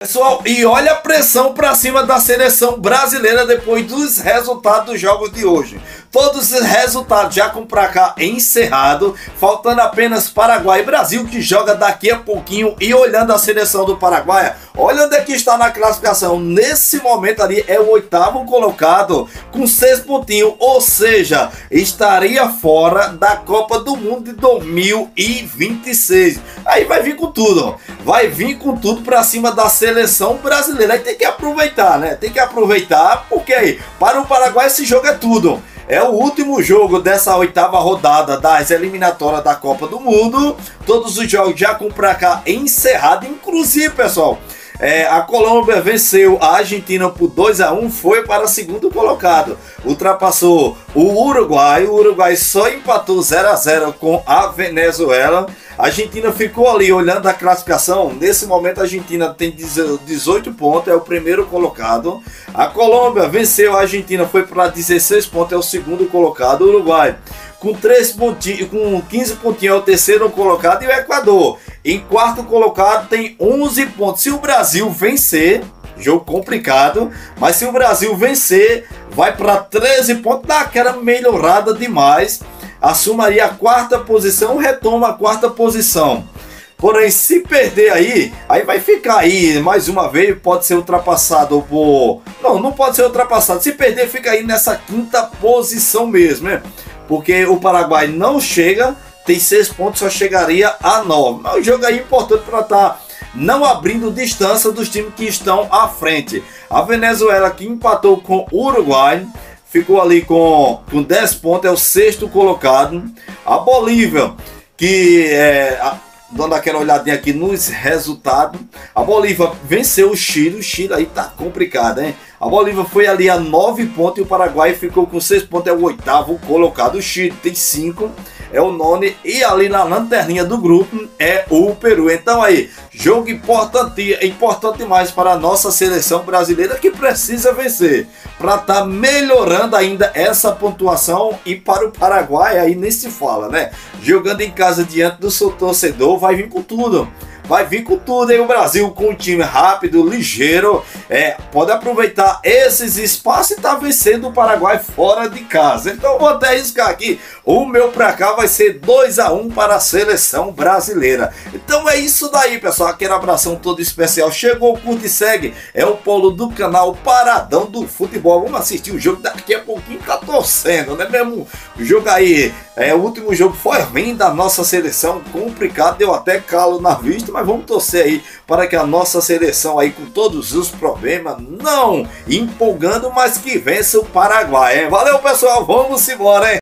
Pessoal, e olha a pressão para cima da seleção brasileira depois dos resultados dos jogos de hoje. Todos os resultados já com pra cá encerrado, faltando apenas Paraguai e Brasil, que joga daqui a pouquinho. E olhando a seleção do Paraguai, olha onde é que está na classificação. Nesse momento ali é o 8º colocado com 6 pontinhos, ou seja, estaria fora da Copa do Mundo de 2026. Aí vai vir com tudo, vai vir com tudo para cima da seleção brasileira. Aí tem que aproveitar, né? Tem que aproveitar, porque aí para o Paraguai esse jogo é tudo. É o último jogo dessa 8ª rodada das eliminatórias da Copa do Mundo. Todos os jogos já com pra cá encerrado. Inclusive, pessoal, a Colômbia venceu a Argentina por 2-1, foi para o 2º colocado. Ultrapassou o Uruguai só empatou 0-0 com a Venezuela. A Argentina ficou ali olhando a classificação. Nesse momento a Argentina tem 18 pontos, é o primeiro colocado. A Colômbia venceu a Argentina, foi para 16 pontos, é o 2º colocado. O Uruguai com 15 pontinhos é o 3º colocado. E o Equador em 4º colocado tem 11 pontos. Se o Brasil vencer, jogo complicado, mas se o Brasil vencer, vai para 13 pontos, dá aquela melhorada demais. Assumiria a 4ª posição, retoma a 4ª posição. Porém, se perder aí vai ficar aí mais uma vez, pode ser ultrapassado por... Não pode ser ultrapassado. Se perder, fica aí nessa 5ª posição mesmo, né? Porque o Paraguai não chega, tem 6 pontos, só chegaria a 9. Mas o jogo aí é importante para estar não abrindo distância dos times que estão à frente. A Venezuela, que empatou com o Uruguai, ficou ali com 10 pontos, é o 6º colocado. A Bolívia, que dando aquela olhadinha aqui nos resultados, a Bolívia venceu o Chile aí tá complicado, hein? A Bolívia foi ali a 9 pontos e o Paraguai ficou com 6 pontos, é o 8º colocado. O Chile tem 5, é o 9º, e ali na lanterninha do grupo é o Peru. Então aí, jogo importante demais para a nossa seleção brasileira, que precisa vencer para estar melhorando ainda essa pontuação. E para o Paraguai aí nem se fala, né? Jogando em casa diante do seu torcedor, vai vir com tudo. Vai vir com tudo, hein? O Brasil com um time rápido, ligeiro, pode aproveitar esses espaços e tá vencendo o Paraguai fora de casa. Então vou até riscar aqui, o meu pra cá vai ser 2-1 para a seleção brasileira. Então é isso daí, pessoal, aquele abração todo especial. Chegou, curte e segue, é o Polo do canal Paradão do Futebol. Vamos assistir o jogo, daqui a pouquinho tá torcendo, né mesmo? O jogo aí, o último jogo foi ruim da nossa seleção, complicado, deu até calo na vista, mas vamos torcer aí para que a nossa seleção aí, com todos os problemas, não empolgando, mas que vença o Paraguai, hein? Valeu, pessoal, vamos embora, hein?